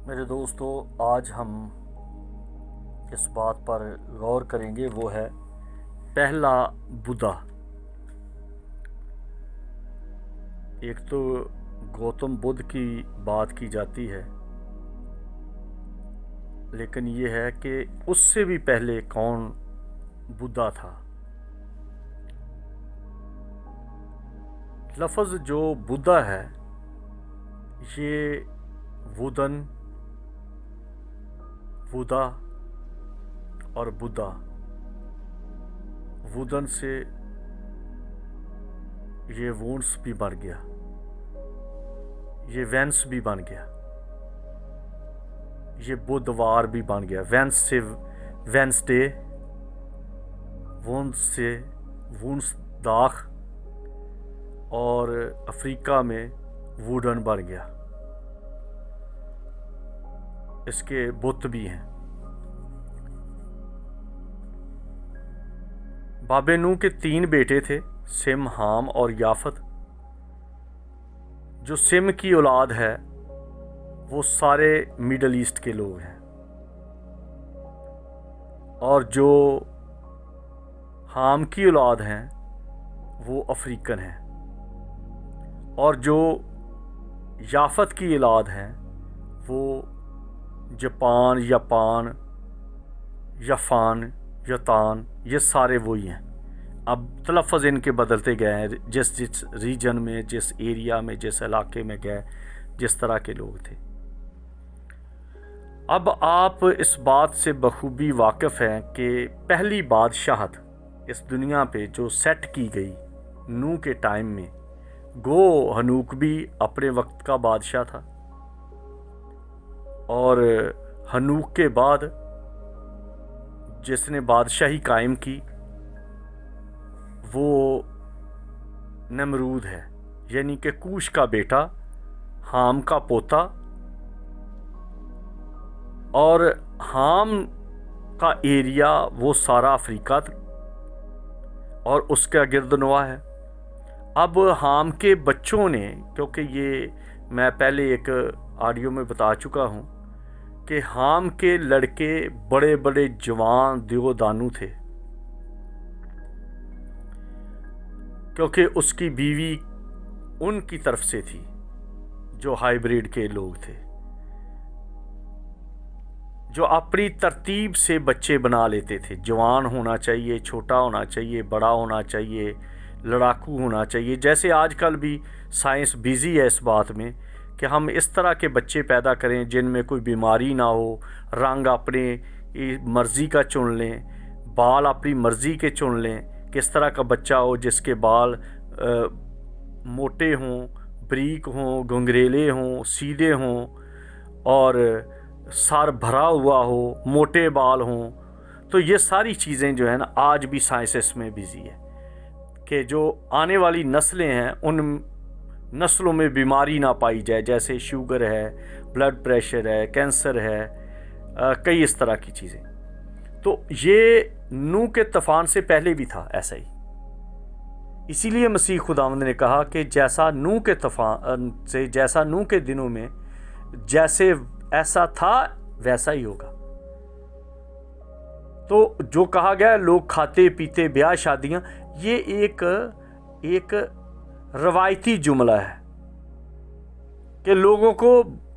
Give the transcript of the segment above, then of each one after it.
میرے دوستو، آج ہم اس بات پر غور کریں گے، وہ ہے پہلا بدھا۔ ایک تو گوتم بدھ کی بات کی جاتی ہے، لیکن یہ ہے کہ اس سے بھی پہلے کون بدھا تھا۔ لفظ جو بدھا ہے یہ ودن، ودا اور بدھا، ودن سے یہ وونس بھی بن گیا، یہ وینس بھی بن گیا، یہ بدھوار بھی بن گیا۔ وینس سے وینسڈے، وونس سے وونس داخ، اور افریقہ میں ووڈن بن گیا۔ اس کے بت بھی ہیں۔ باب نوح کے 3 بیٹے تھے، سم، حام اور یافت۔ جو سم کی اولاد ہے وہ سارے میڈل ایسٹ کے لوگ ہیں، اور جو حام کی اولاد ہیں وہ افریقن ہیں، اور جو یافت کی اولاد ہیں وہ جاپان، یاپان، یافان، یتان، یہ سارے وہی ہیں۔ اب تلفظ ان کے بدلتے گئے ہیں، جس ریجن میں، جس ایریا میں، جس علاقے میں گئے، جس طرح کے لوگ تھے۔ اب آپ اس بات سے بخوبی واقف ہیں کہ پہلی بادشاہت اس دنیا پہ جو سیٹ کی گئی نوح کے ٹائم میں، گو ہنوک بھی اپنے وقت کا بادشاہ تھا، اور ہنوک کے بعد جس نے بادشاہی قائم کی وہ نمرود ہے، یعنی کہ کوش کا بیٹا، حام کا پوتا، اور حام کا ایریا وہ سارا افریقہ اور اس کا گرد نواح ہے۔ اب حام کے بچوں نے، کیونکہ یہ میں پہلے ایک آڈیو میں بتا چکا ہوں کہ حام کے لڑکے بڑے بڑے جوان دیودانو تھے، کیونکہ اس کی بیوی ان کی طرف سے تھی جو ہائیبریڈ کے لوگ تھے، جو اپنی ترتیب سے بچے بنا لیتے تھے۔ جوان ہونا چاہیے، چھوٹا ہونا چاہیے، بڑا ہونا چاہیے، لڑاکو ہونا چاہیے۔ جیسے آج کل بھی سائنس بیزی ہے اس بات میں کہ ہم اس طرح کے بچے پیدا کریں جن میں کوئی بیماری نہ ہو، رنگ اپنے مرضی کا چن لیں، بال اپنی مرضی کے چن لیں، کس طرح کا بچہ ہو جس کے بال موٹے ہوں، بریک ہوں، گھنگریلے ہوں، سیدھے ہوں، اور سر بھرا ہوا ہو، موٹے بال ہوں۔ تو یہ ساری چیزیں جو ہیں نا، آج بھی سائنس اس میں بیزی ہے کہ جو آنے والی نسلیں ہیں ان نسلوں میں بیماری نہ پائی جائے، جیسے شوگر ہے، بلڈ پریشر ہے، کینسر ہے، کئی اس طرح کی چیزیں۔ تو یہ نوح کے طوفان سے پہلے بھی تھا ایسا ہی۔ اسی لیے مسیح خداوند نے کہا کہ جیسا نوح کے طوفان سے، جیسا نوح کے دنوں میں جیسے ایسا تھا ویسا ہی ہوگا۔ تو جو کہا گیا لوگ کھاتے پیتے، بیاہ شادیاں، یہ ایک روایتی جملہ ہے کہ لوگوں کو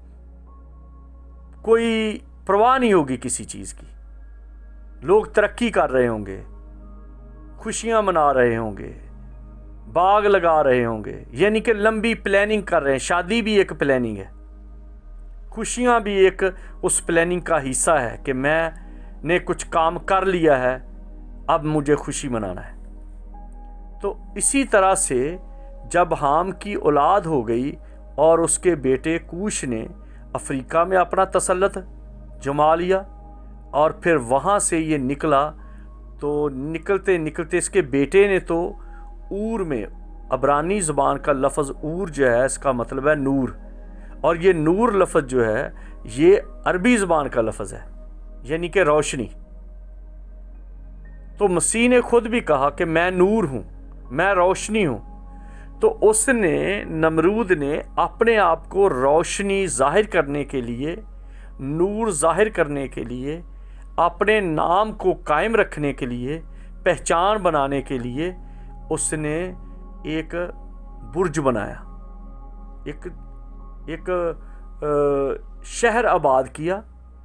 کوئی پرواہ نہیں ہوگی کسی چیز کی۔ لوگ ترقی کر رہے ہوں گے، خوشیاں منا رہے ہوں گے، باغ لگا رہے ہوں گے، یعنی کہ لمبی پلاننگ کر رہے ہیں۔ شادی بھی ایک پلاننگ ہے، خوشیاں بھی ایک اس پلاننگ کا حصہ ہے کہ میں نے کچھ کام کر لیا ہے، اب مجھے خوشی منانا ہے۔ تو اسی طرح سے جب حام کی اولاد ہو گئی اور اس کے بیٹے کوش نے افریقہ میں اپنا تسلط جما لیا، اور پھر وہاں سے یہ نکلا، تو نکلتے نکلتے اس کے بیٹے نے تو اور میں، عبرانی زبان کا لفظ اور جو ہے اس کا مطلب ہے نور، اور یہ نور لفظ جو ہے یہ عربی زبان کا لفظ ہے، یعنی کہ روشنی۔ تو مسیح نے خود بھی کہا کہ میں نور ہوں، میں روشنی ہوں۔ تو اس نے، نمرود نے اپنے آپ کو روشنی ظاہر کرنے کے لیے نور ظاہر کرنے کے لیے، اپنے نام کو قائم رکھنے کے لیے، پہچان بنانے کے لیے اس نے ایک برج بنایا، ایک شہر آباد کیا،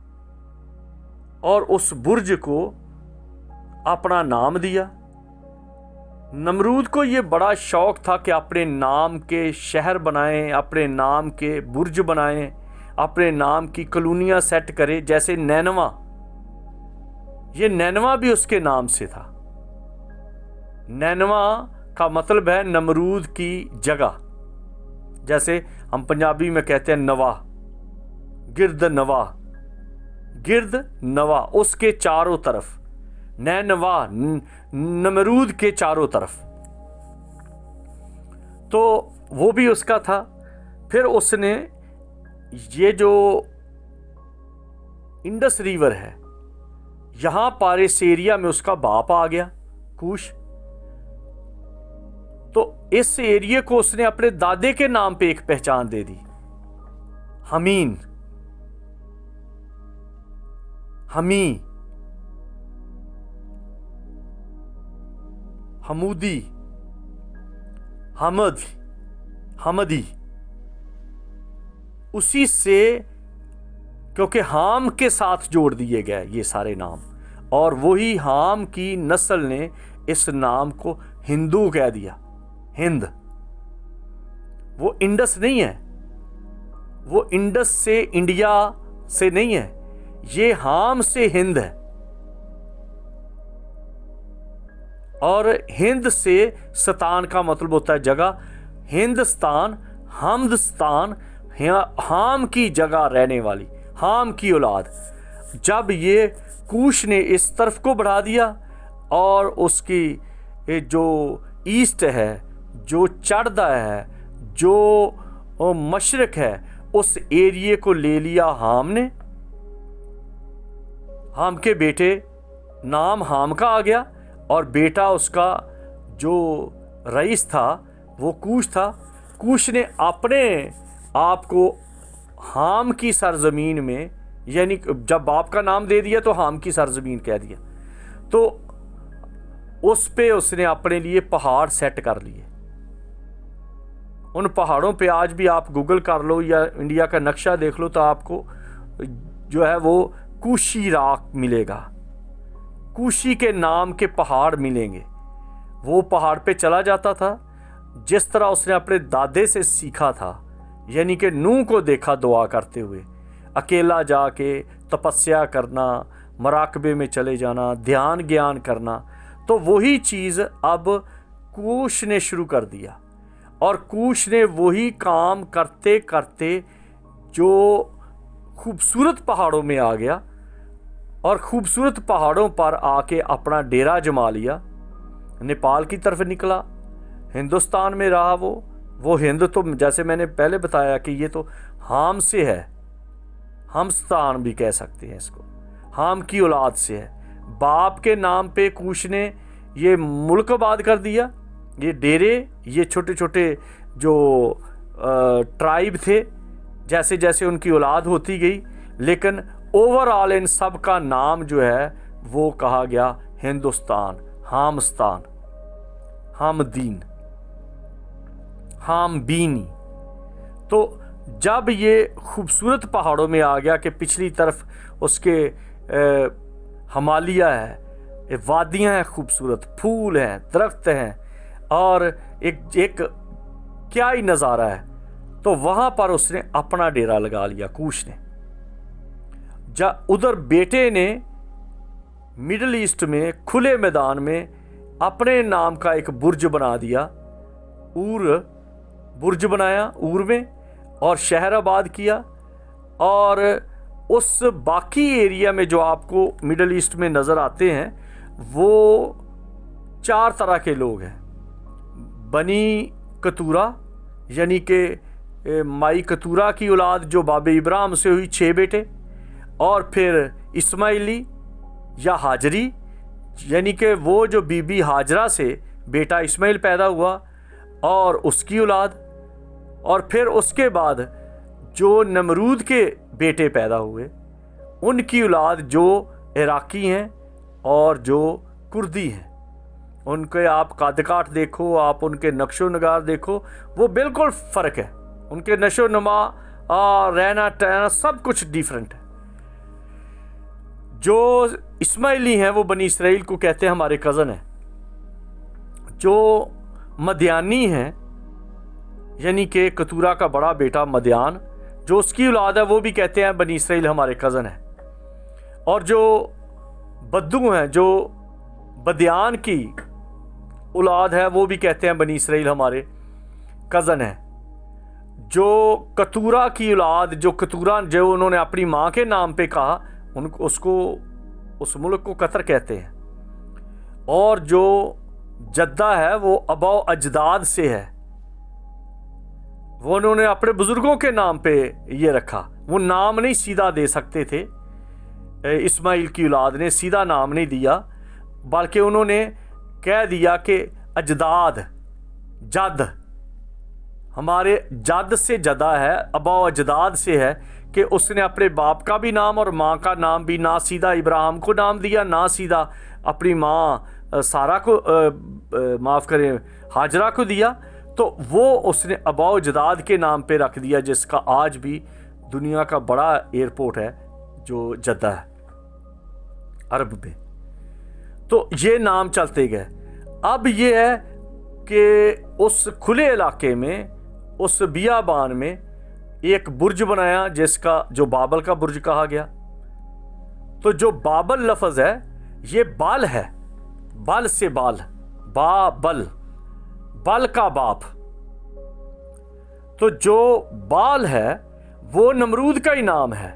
اور اس برج کو اپنا نام دیا۔ نمرود کو یہ بڑا شوق تھا کہ اپنے نام کے شہر بنائیں، اپنے نام کے برج بنائیں، اپنے نام کی کالونیاں سیٹ کرے، جیسے نینوا۔ یہ نینوا بھی اس کے نام سے تھا۔ نینوا کا مطلب ہے نمرود کی جگہ، جیسے ہم پنجابی میں کہتے ہیں نوا، گرد نوا، گرد نوا، اس کے چاروں طرف، نینوا نمرود کے چاروں طرف، تو وہ بھی اس کا تھا۔ پھر اس نے یہ جو انڈس ریور ہے، یہاں پر اس ایریا میں اس کا باپ آ گیا کوش، تو اس ایریے کو اس نے اپنے دادے کے نام پہ ایک پہچان دے دی، ہمین، ہمی، حمودی، حمد، حمدی، اسی سے، کیونکہ حام کے ساتھ جوڑ دیے گئے یہ سارے نام، اور وہی حام کی نسل نے اس نام کو ہندو کہہ دیا، ہند۔ وہ انڈس نہیں ہے، وہ انڈس سے انڈیا سے نہیں ہے، یہ حام سے ہند ہے، اور ہند سے ستان کا مطلب ہوتا ہے جگہ، ہندوستان، حمدستان، حام کی جگہ رہنے والی، حام کی اولاد۔ جب یہ کوش نے اس طرف کو بڑھا دیا، اور اس کی جو ایسٹ ہے، جو چڑھدا ہے، جو مشرق ہے، اس ایریے کو لے لیا حام نے، حام کے بیٹے، نام حام کا آ گیا، اور بیٹا اس کا جو رئیس تھا وہ کوش تھا۔ کوش نے اپنے آپ کو حام کی سرزمین میں، یعنی جب باپ کا نام دے دیا تو حام کی سرزمین کہہ دیا، تو اس پہ اس نے اپنے لیے پہاڑ سیٹ کر لیے۔ ان پہاڑوں پہ آج بھی آپ گوگل کر لو یا انڈیا کا نقشہ دیکھ لو تو آپ کو جو ہے وہ کوشی راک ملے گا، کوشی کے نام کے پہاڑ ملیں گے۔ وہ پہاڑ پہ چلا جاتا تھا، جس طرح اس نے اپنے دادے سے سیکھا تھا، یعنی کہ نوح کو دیکھا دعا کرتے ہوئے، اکیلا جا کے تپسیا کرنا، مراقبے میں چلے جانا، دھیان گیان کرنا، تو وہی چیز اب کوش نے شروع کر دیا، اور کوش نے وہی کام کرتے کرتے جو خوبصورت پہاڑوں میں آ گیا، اور خوبصورت پہاڑوں پر آ کے اپنا ڈیرا جما لیا، نیپال کی طرف نکلا، ہندوستان میں رہا۔ وہ ہند تو جیسے میں نے پہلے بتایا کہ یہ تو حام سے ہے، ہمستان بھی کہہ سکتے ہیں اس کو، حام کی اولاد سے ہے۔ باپ کے نام پہ کوش نے یہ ملک آباد کر دیا، یہ ڈیرے، یہ چھوٹے چھوٹے جو ٹرائب تھے، جیسے جیسے ان کی اولاد ہوتی گئی، لیکن اوور آل ان سب کا نام جو ہے وہ کہا گیا ہندوستان، حامستان، حامدین، حام بینی۔ تو جب یہ خوبصورت پہاڑوں میں آ گیا کہ پچھلی طرف اس کے ہمالیہ ہے، وادیاں ہیں خوبصورت، پھول ہیں، درخت ہیں، اور ایک کیا ہی نظارہ ہے، تو وہاں پر اس نے اپنا ڈیرا لگا لیا کوش نے۔ ادھر بیٹے نے مڈل ایسٹ میں کھلے میدان میں اپنے نام کا ایک برج بنا دیا، اور برج بنایا اور میں، اور شہر آباد کیا، اور اس باقی ایریا میں جو آپ کو مڈل ایسٹ میں نظر آتے ہیں وہ 4 طرح کے لوگ ہیں۔ بنی کتورا، یعنی کہ مائی کتورا کی اولاد جو باب ابراہیم سے ہوئی 6 بیٹے، اور پھر اسماعیلی یا حاجری، یعنی کہ وہ جو بی بی حاجرہ سے بیٹا اسماعیل پیدا ہوا اور اس کی اولاد، اور پھر اس کے بعد جو نمرود کے بیٹے پیدا ہوئے ان کی اولاد جو عراقی ہیں اور جو کردی ہیں، ان کے آپ قد کاٹ دیکھو، آپ ان کے نقش و نگار دیکھو، وہ بالکل فرق ہے، ان کے نشو و نما، رہنا ٹہنا سب کچھ ڈیفرنٹ ہے۔ جو اسماعیلی ہیں وہ بنی اسرائیل کو کہتے ہیں ہمارے کزن ہیں، جو مدیانی ہیں یعنی کہ کتورا کا بڑا بیٹا مدیان، جو اس کی اولاد ہے وہ بھی کہتے ہیں بنی اسرائیل ہمارے کزن ہیں، اور جو بدو ہیں، جو بدیان کی اولاد ہے وہ بھی کہتے ہیں بنی اسرائیل ہمارے کزن ہیں۔ جو کتورا کی اولاد، جو کتورا جو انہوں نے اپنی ماں کے نام پہ کہا، اس ملک کو قطر کہتے ہیں، اور جو جدہ ہے وہ آبا و اجداد سے ہے، وہ انہوں نے اپنے بزرگوں کے نام پہ یہ رکھا، وہ نام نہیں سیدھا دے سکتے تھے، اسماعیل کی اولاد نے سیدھا نام نہیں دیا، بلکہ انہوں نے کہہ دیا کہ اجداد، جد، ہمارے جد سے جدہ ہے، آبا و اجداد سے ہے، کہ اس نے اپنے باپ کا بھی نام اور ماں کا نام بھی نہ سیدھا ابراہیم کو نام دیا، نہ سیدھا اپنی ماں سارہ کو معاف کریں ہاجرہ کو دیا، تو وہ اس نے آبا و اجداد کے نام پہ رکھ دیا، جس کا آج بھی دنیا کا بڑا ایئرپورٹ ہے جو جدہ ہے عرب میں۔ تو یہ نام چلتے گئے۔ اب یہ ہے کہ اس کھلے علاقے میں، اس بیابان میں ایک برج بنایا جس کا جو بابل کا برج کہا گیا۔ تو جو بابل لفظ ہے یہ بال ہے، بال سے بال، بابل، بال کا باپ۔ تو جو بال ہے وہ نمرود کا ہی نام ہے،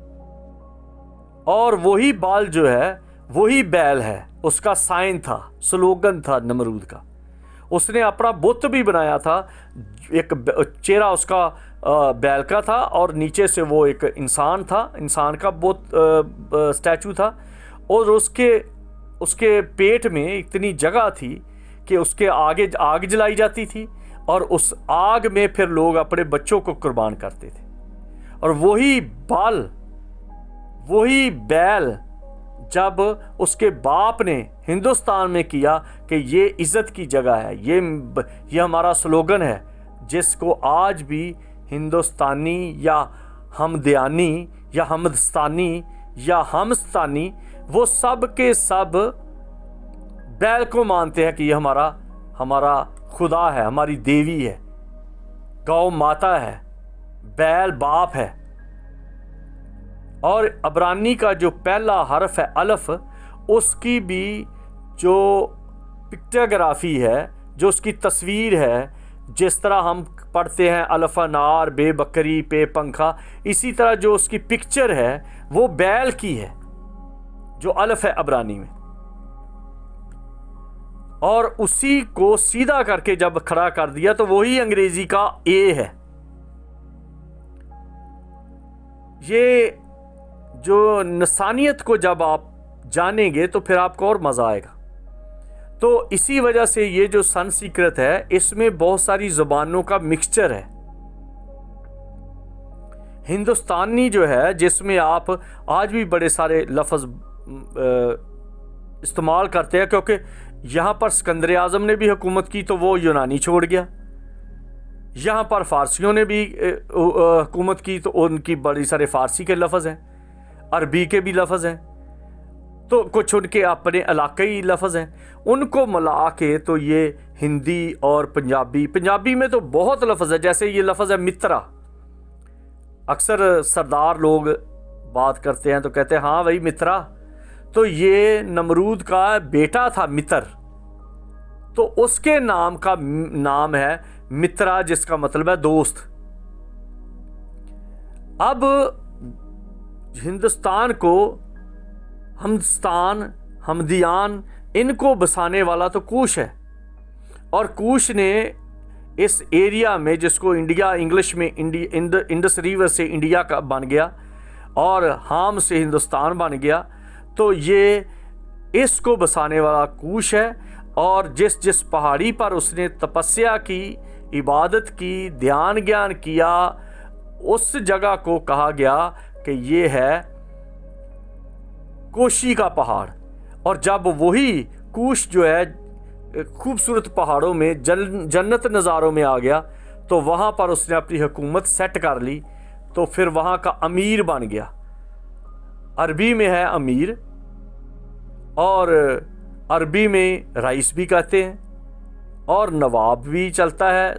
اور وہی بال جو ہے وہی بیل ہے، اس کا سائن تھا، سلوگن تھا نمرود کا۔ اس نے اپنا بت بھی بنایا تھا، ایک چہرہ اس کا بیل کا تھا اور نیچے سے وہ ایک انسان تھا، انسان کا بت اسٹیچو تھا، اور اس کے پیٹ میں اتنی جگہ تھی کہ اس کے آگے آگ جلائی جاتی تھی، اور اس آگ میں پھر لوگ اپنے بچوں کو قربان کرتے تھے۔ اور وہی بال، وہی بیل جب اس کے باپ نے ہندوستان میں کیا کہ یہ عزت کی جگہ ہے، یہ ہمارا سلوگن ہے، جس کو آج بھی ہندوستانی یا ہمدیانی یا ہمدستانی یا ہمستانی وہ سب کے سب بیل کو مانتے ہیں کہ یہ ہمارا خدا ہے، ہماری دیوی ہے، گو ماتا ہے، بیل باپ ہے۔ اور عبرانی کا جو پہلا حرف ہے الف، اس کی بھی جو پکٹوگرافی ہے، جو اس کی تصویر ہے، جس طرح ہم پڑھتے ہیں الف انار، بے بکری، پے پنکھا، اسی طرح جو اس کی پکچر ہے وہ بیل کی ہے، جو الف ہے عبرانی میں۔ اور اسی کو سیدھا کر کے جب کھڑا کر دیا تو وہی انگریزی کا اے ہے۔ یہ جو نسانیت کو جب آپ جانیں گے تو پھر آپ کو اور مزہ آئے گا۔ تو اسی وجہ سے یہ جو سنسکرت ہے اس میں بہت ساری زبانوں کا مکسچر ہے۔ ہندوستانی جو ہے جس میں آپ آج بھی بڑے سارے لفظ استعمال کرتے ہیں، کیونکہ یہاں پر سکندر اعظم نے بھی حکومت کی تو وہ یونانی چھوڑ گیا، یہاں پر فارسیوں نے بھی حکومت کی تو ان کی بڑی سارے فارسی کے لفظ ہیں، عربی کے بھی لفظ ہیں، تو کچھ ان کے اپنے علاقائی لفظ ہیں، ان کو ملا کے تو یہ ہندی اور پنجابی میں تو بہت لفظ ہے۔ جیسے یہ لفظ ہے مترا، اکثر سردار لوگ بات کرتے ہیں تو کہتے ہیں ہاں بھائی مترا، تو یہ نمرود کا بیٹا تھا متر، تو اس کے نام کا نام ہے مترا، جس کا مطلب ہے دوست۔ اب ہندوستان کو ہمدستان، ہمدیان، ان کو بسانے والا تو کوش ہے، اور کوش نے اس ایریا میں جس کو انڈیا انگلش میں انڈس ریور سے انڈیا کا بن گیا اور ہام سے ہندوستان بن گیا، تو یہ اس کو بسانے والا کوش ہے، اور جس پہاڑی پر اس نے تپسیا کی، عبادت کی، دھیان گیان کیا، اس جگہ کو کہا گیا کہ یہ ہے कोशी का पहाड़। और जब वही कूश जो है खूबसूरत पहाड़ों में जन्नत नज़ारों में आ गया तो वहाँ पर उसने अपनी हुकूमत सेट कर ली, तो फिर वहाँ का अमीर बन गया। अरबी में है अमीर, और अरबी में रईस भी कहते हैं, और नवाब भी चलता है,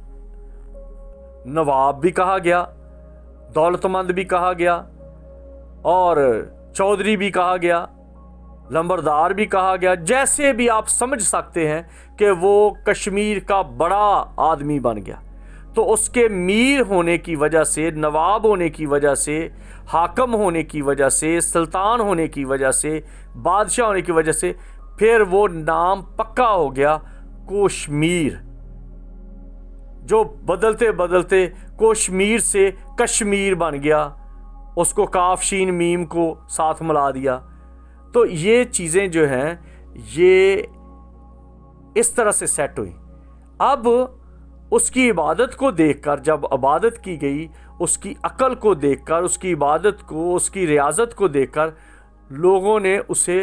नवाब भी कहा गया, दौलतमंद भी कहा गया, और चौधरी भी कहा गया, लंबरदार भी कहा गया। जैसे भी आप समझ सकते हैं कि वो कश्मीर का बड़ा आदमी बन गया। तो उसके मीर होने की वजह से, नवाब होने की वजह से, हाकम होने की वजह से, सुल्तान होने की वजह से, बादशाह होने की वजह से फिर वो नाम पक्का हो गया कश्मीर, जो बदलते बदलते कश्मीर से कश्मीर बन गया। उसको काफ शीन मीम को साथ मिला दिया। तो ये चीज़ें जो हैं ये इस तरह से सेट हुई। अब उसकी इबादत को देखकर, जब इबादत की गई, उसकी अकल को देखकर, उसकी इबादत को, उसकी रियाजत को देखकर लोगों ने उसे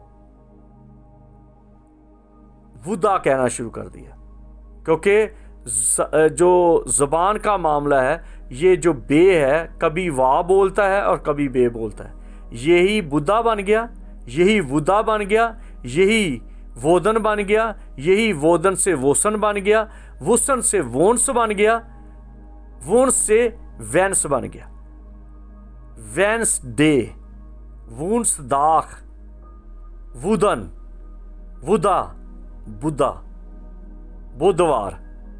वुदा कहना शुरू कर दिया। क्योंकि जो ज़बान का मामला है, ये जो बे है कभी वा बोलता है और कभी बे बोलता है। यही बुद्धा बन गया, यही वुदा बन गया, यही वोदन बन गया, यही वोदन से वोसन बन गया, वोसन से वोन्स बन गया, वोन्स से वैंस बन गया, वैंस डे, वूंस दाख, वुदन, वुदा, बुद्धा, बुधवार।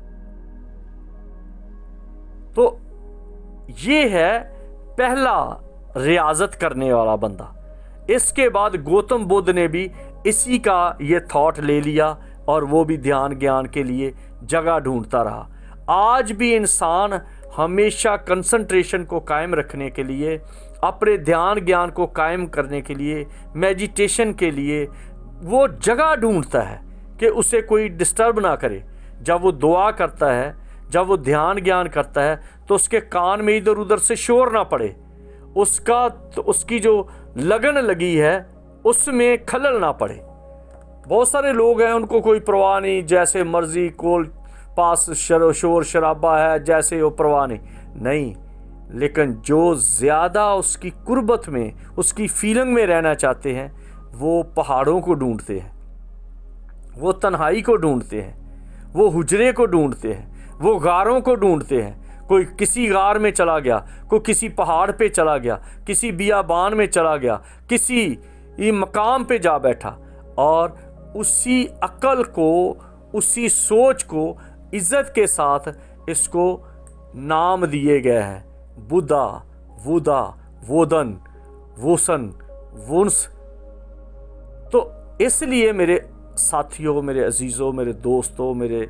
तो ये है पहला रियाजत करने वाला बंदा। इसके बाद गौतम बुद्ध ने भी इसी का ये थॉट ले लिया और वो भी ध्यान ज्ञान के लिए जगह ढूंढता रहा। आज भी इंसान हमेशा कंसंट्रेशन को कायम रखने के लिए, अपने ध्यान ज्ञान को कायम करने के लिए, मेडिटेशन के लिए वो जगह ढूंढता है कि उसे कोई डिस्टर्ब ना करे। जब वो दुआ करता है, जब वो ध्यान ज्ञान करता है, तो उसके कान में इधर उधर से शोर ना पड़े, उसकी जो लगन लगी है उसमें खलल ना पड़े। बहुत सारे लोग हैं, उनको कोई परवाह नहीं, जैसे मर्जी कोल पास शोर शराबा है, जैसे वो परवाह नहीं। लेकिन जो ज़्यादा उसकी कुर्बत में, उसकी फीलिंग में रहना चाहते हैं, वो पहाड़ों को ढूंढते हैं, वो तन्हाई को ढूंढते हैं, वो हुजरे को ढूंढते हैं, वो गारों को ढूंढते हैं। कोई किसी गार में चला गया, कोई किसी पहाड़ पे चला गया, किसी बियाबान में चला गया, किसी मकाम पे जा बैठा, और उसी अकल को, उसी सोच को इज्जत के साथ इसको नाम दिए गए हैं, बुद्धा, वुदा, वोदन, वोसन, वुंस। तो इसलिए मेरे साथियों, मेरे अजीज़ों, मेरे दोस्तों, मेरे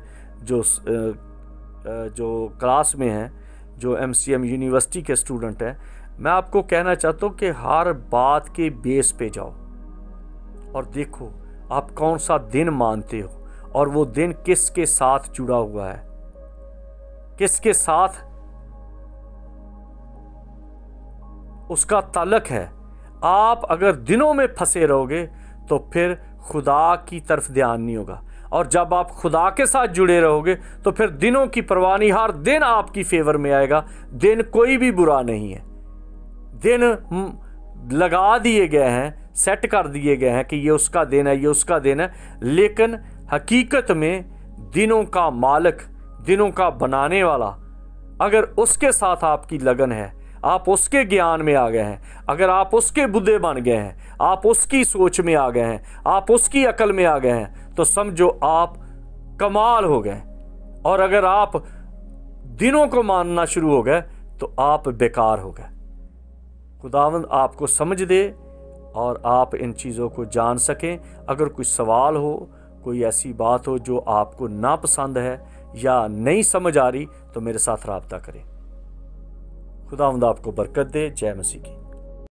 जो क्लास में हैं, जो MCM यूनिवर्सिटी के स्टूडेंट हैं, मैं आपको कहना चाहता हूँ कि हर बात के बेस पे जाओ और देखो आप कौन सा दिन मानते हो और वो दिन किसके साथ जुड़ा हुआ है, किसके साथ उसका ताल्लुक है। आप अगर दिनों में फंसे रहोगे तो फिर खुदा की तरफ ध्यान नहीं होगा, और जब आप खुदा के साथ जुड़े रहोगे तो फिर दिनों की परवाह नहीं, हर दिन आपकी फेवर में आएगा। दिन कोई भी बुरा नहीं है, दिन लगा दिए गए हैं, सेट कर दिए गए हैं कि ये उसका दिन है, ये उसका दिन है, लेकिन हकीकत में दिनों का मालिक, दिनों का बनाने वाला, अगर उसके साथ आपकी लगन है, आप उसके ज्ञान में आ गए हैं, अगर आप उसके बुद्धे बन गए हैं, आप उसकी सोच में आ गए हैं, आप उसकी अकल में आ गए हैं, तो समझो आप कमाल हो गए। और अगर आप दिनों को मानना शुरू हो गए तो आप बेकार हो गए। खुदावंद आपको समझ दे और आप इन चीज़ों को जान सकें। अगर कोई सवाल हो, कोई ऐसी बात हो जो आपको नापसंद है या नहीं समझ आ रही, तो मेरे साथ रब्ता करें। खुदावंद आपको बरकत दे। जय मसीह की।